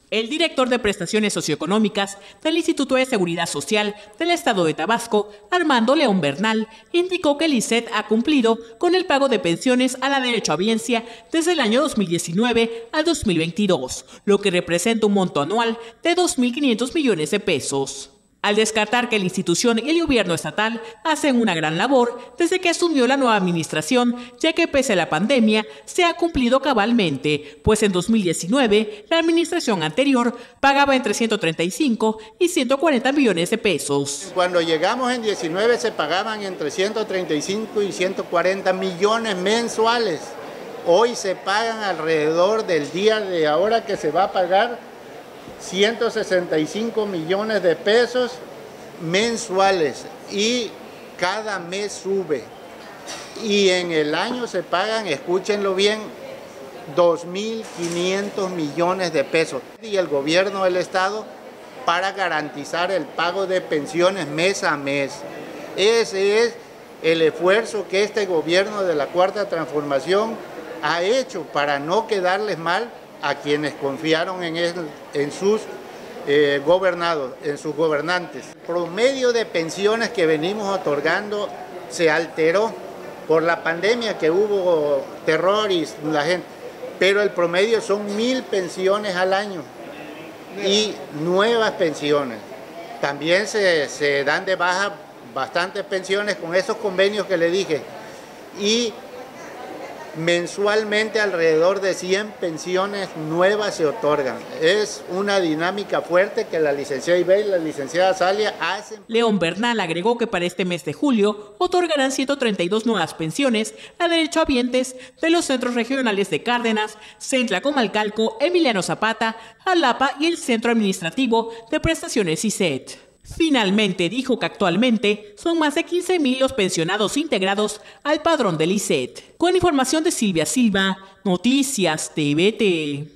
El director de Prestaciones Socioeconómicas del Instituto de Seguridad Social del Estado de Tabasco, Armando León Bernal, indicó que el ISSSTE ha cumplido con el pago de pensiones a la derechohabiencia desde el año 2019 al 2022, lo que representa un monto anual de 2.500 millones de pesos. Al descartar que la institución y el gobierno estatal hacen una gran labor desde que asumió la nueva administración, ya que pese a la pandemia se ha cumplido cabalmente, pues en 2019 la administración anterior pagaba entre 135 y 140 millones de pesos. Cuando llegamos en 19 se pagaban entre 135 y 140 millones mensuales. Hoy se pagan alrededor del día de ahora que se va a pagar 165 millones de pesos mensuales y cada mes sube. Y en el año se pagan, escúchenlo bien, 2.500 millones de pesos. Y el gobierno del estado para garantizar el pago de pensiones mes a mes. Ese es el esfuerzo que este gobierno de la Cuarta Transformación ha hecho para no quedarles mal a quienes confiaron en sus gobernados, en sus gobernantes. El promedio de pensiones que venimos otorgando se alteró por la pandemia, que hubo terror y la gente, pero el promedio son 1.000 pensiones al año y nuevas pensiones. También se dan de baja bastantes pensiones con esos convenios que le dije, y mensualmente alrededor de 100 pensiones nuevas se otorgan. Es una dinámica fuerte que la licenciada Ibey y la licenciada Salia hacen. León Bernal agregó que para este mes de julio otorgarán 132 nuevas pensiones a derechohabientes de los centros regionales de Cárdenas, Centla Comalcalco, Emiliano Zapata, Jalapa y el Centro Administrativo de Prestaciones ISSSTE. Finalmente dijo que actualmente son más de 15.000 los pensionados integrados al padrón del ISSSTE. Con información de Silvia Silva, Noticias TVT.